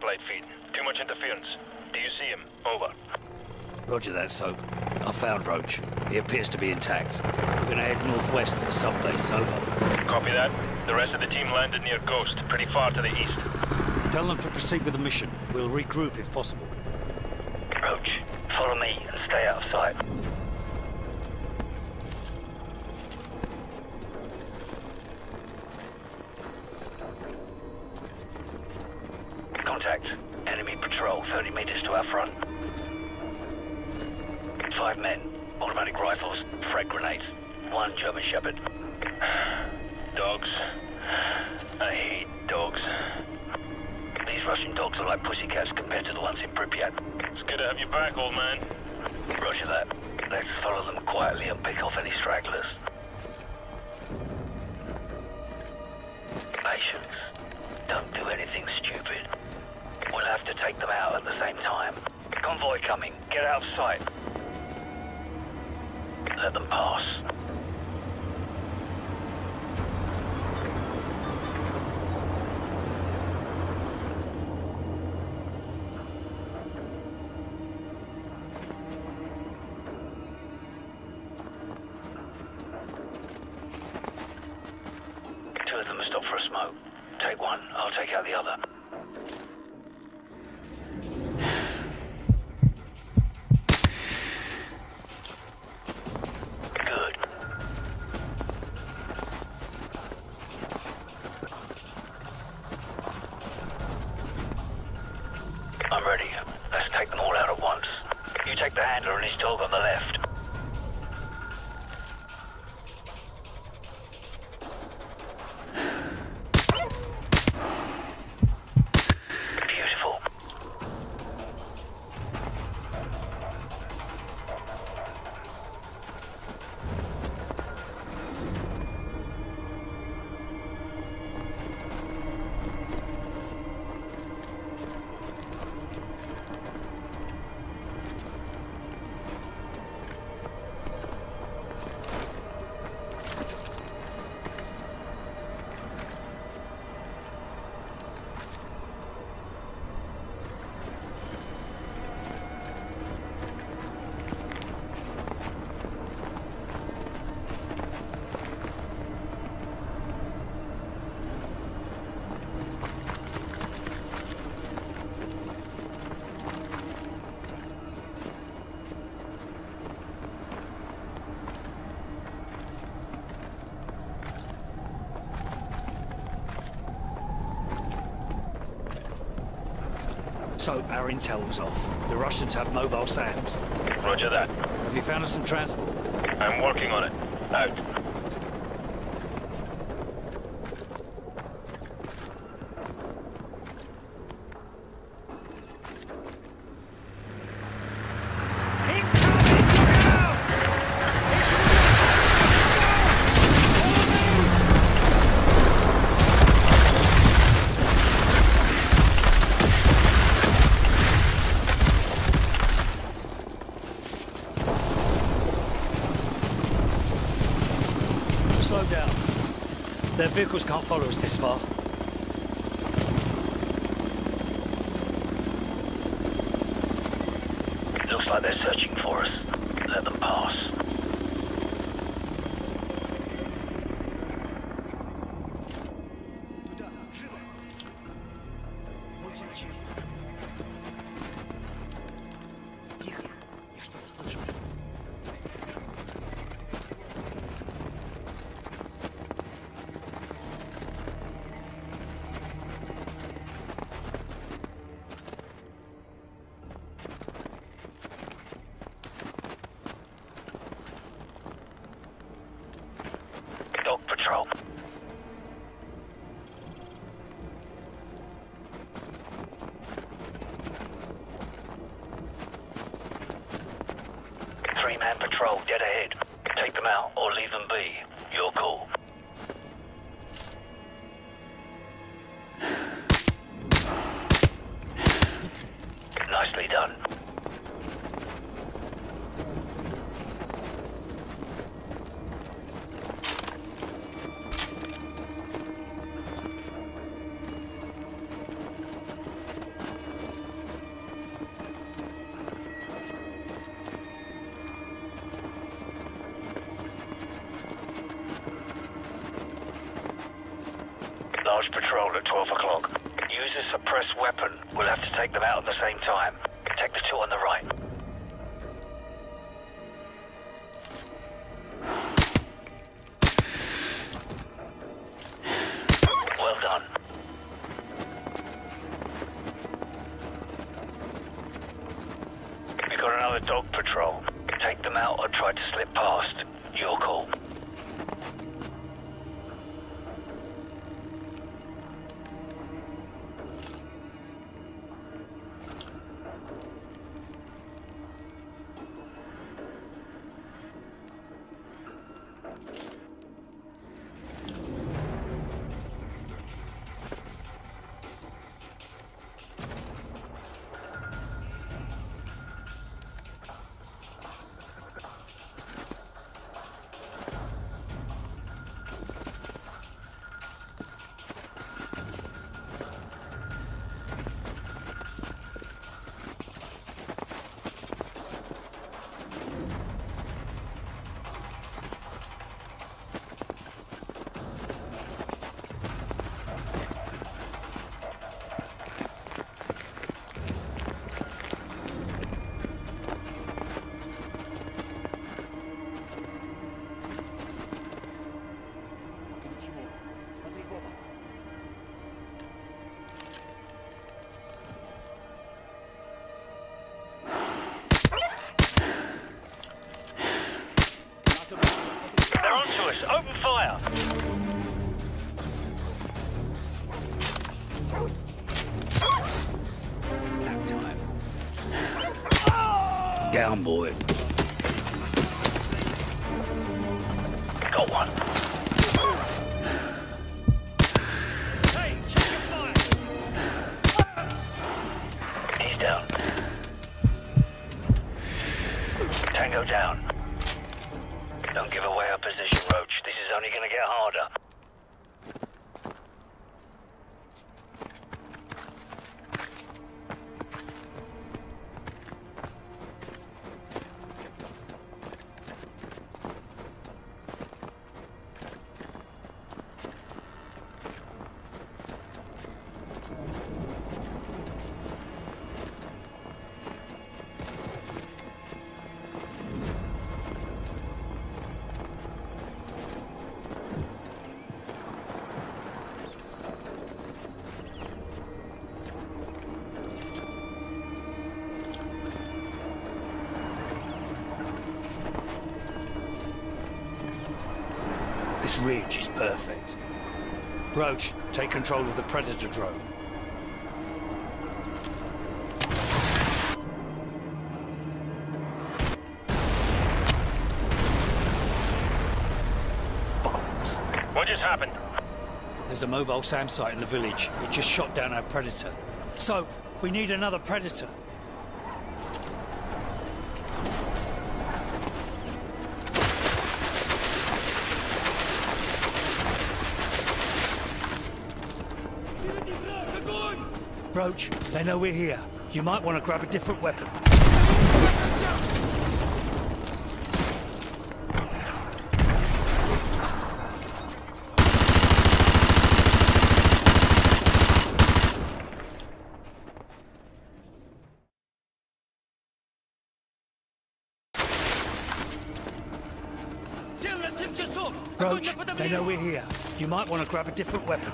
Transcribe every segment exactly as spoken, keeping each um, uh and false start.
Satellite feed. Too much interference. Do you see him? Over. Roger that, Soap. I found Roach. He appears to be intact. We're gonna head northwest to the subbase. Over. Copy that. The rest of the team landed near Ghost, pretty far to the east. Tell them to proceed with the mission. We'll regroup if possible. Roach, follow me and stay out of sight. Contact. Enemy patrol thirty meters to our front. Five men, automatic rifles, frag grenades, one German Shepherd. Dogs. I hate dogs. These Russian dogs are like pussycats compared to the ones in Pripyat. It's good to have you back, old man. Roger that. Let's follow them quietly and pick off any stragglers. Patience. Don't do anything stupid. We'll have to take them out at the same time. Convoy coming. Get out of sight. Let them pass. Two of them are stopped for a smoke. Take one, I'll take out the other. Good. I'm ready. Let's take them all out at once. You take the handler and his dog on the left. Beautiful. Soap, our intel was off. The Russians have mobile SAMs. Roger that. Have you found us some transport? I'm working on it. Out. Slow down. Their vehicles can't follow us this far. Looks like they're searching for us. Let them pass. Dog patrol. Three-man patrol dead ahead. Take them out or leave them be. Your call. Nicely done. patrol at twelve o'clock. Use a suppressed weapon. We'll have to take them out at the same time. Take the two on the right. Well done. We got another dog patrol. Take them out or try to slip past. Your call. They're onto us. Open fire. Nap time. Down, boy. Got one. Hey, check your fire! He's down. Tango down. Don't give away our position, Roach. This is only gonna get harder. This ridge is perfect. Roach, take control of the Predator drone. Bollocks. What just happened? There's a mobile SAM site in the village. It just shot down our Predator. So, we need another Predator. Roach, they know we're here. You might want to grab a different weapon. Roach, they know we're here. You might want to grab a different weapon.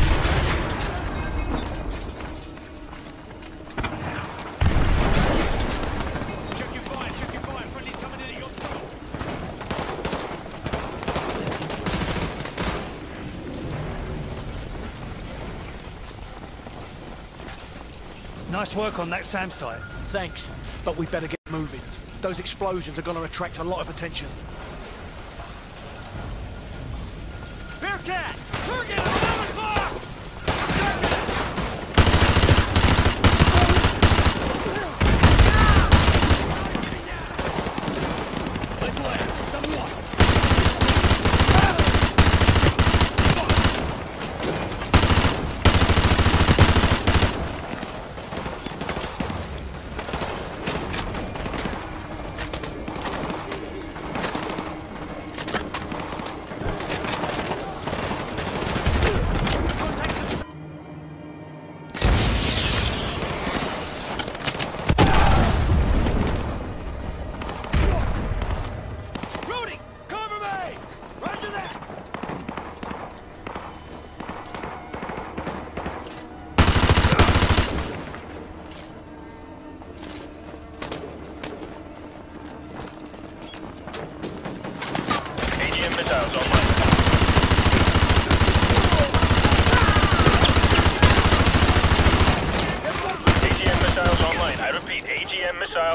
Nice work on that SAM site. Thanks, but we better get moving. Those explosions are going to attract a lot of attention. Bearcat! Target at eleven o'clock!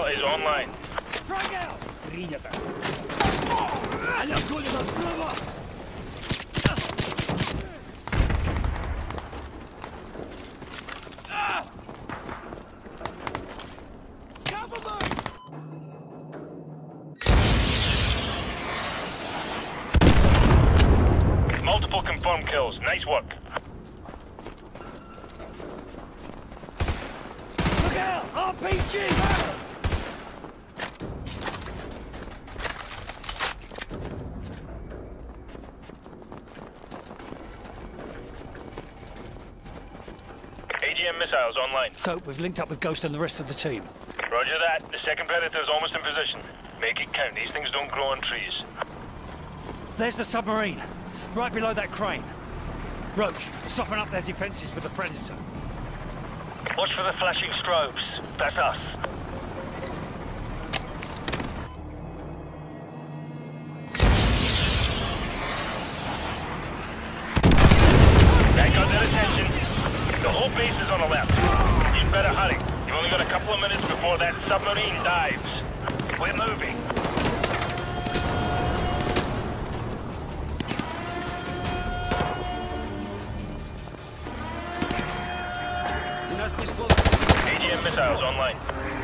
missile is online. Multiple confirmed kills. Nice work. Look out! R P G! A G M missiles online. So, we've linked up with Ghost and the rest of the team. Roger that. The second Predator's almost in position. Make it count. These things don't grow on trees. There's the submarine, right below that crane. Roach, soften up their defenses with the Predator. Watch for the flashing strobes. That's us. That got their attention. The whole base is on the left. You'd better hurry. You've only got a couple of minutes before that submarine dives. We're moving. A G M missiles online.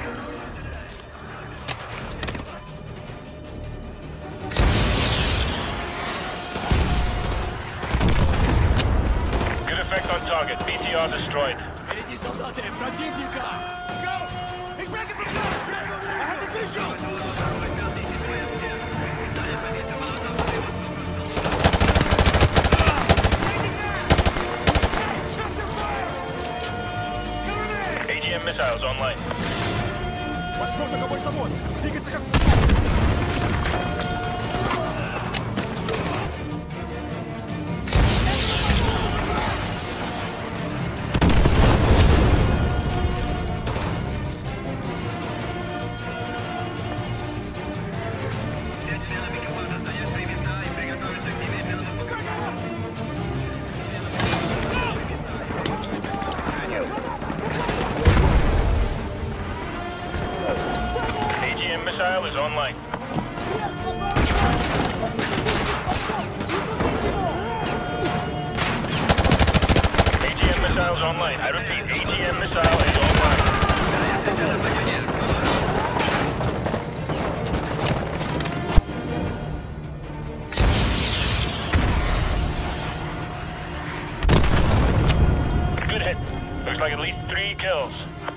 Good effect on target. B T R destroyed. Впереди солдаты противника! Ghost! He's breaking from cover! I have the visual! A G M missiles online. Возможно, какой завод! Двигаться как... A G M missile is online. A G M missiles online. I repeat, A G M missile is online. Good hit. Looks like at least three kills.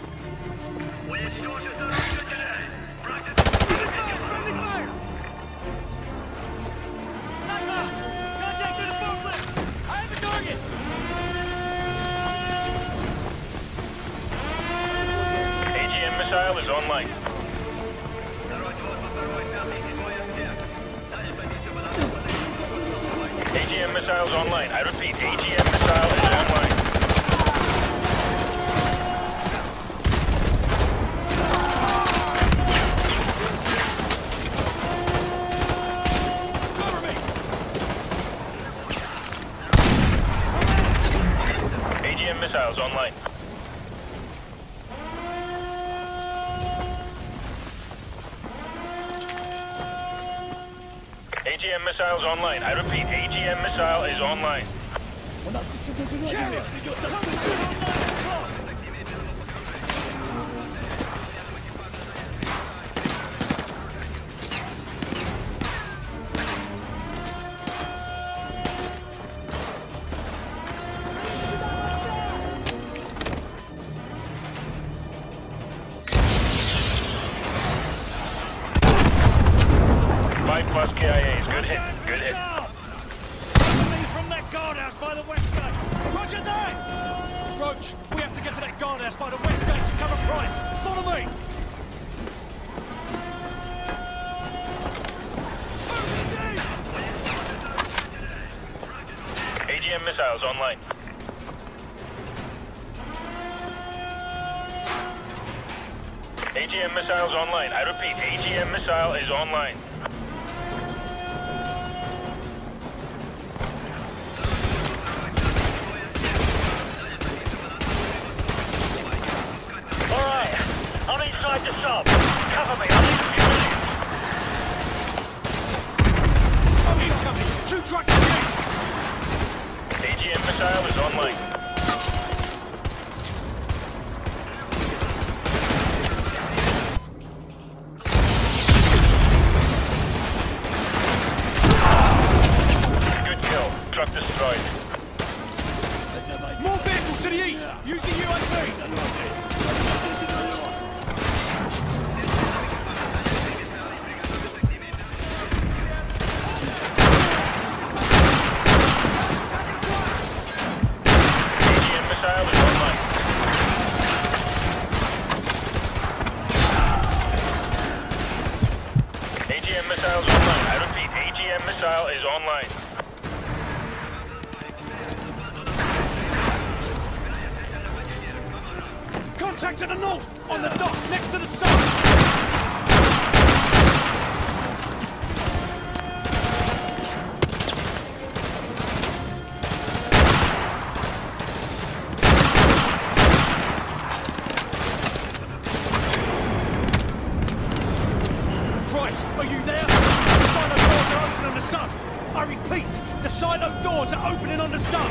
A G M missile is online. A G M missiles online. I repeat, A G M missile is online. A G M missiles online. A G M missiles online. I repeat, A G M missile is online. Five plus K I As. Good hit. Good hit. From that guardhouse by the west gate. Roger that! Roach, we have to get to that guardhouse by the west gate to cover Price. Follow me! A G M missiles online. A G M missiles online. I repeat, A G M missile is online. All right, on inside the sub. missile is online. Contact to the north! On the dock, next to the sun! Price, are you there? The silo doors are open on the sun! I repeat, the silo doors are opening on the sun!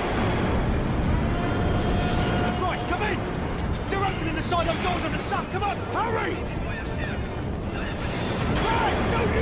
Price, come in! They're opening the silo doors on the sun! Come on, hurry! Price, do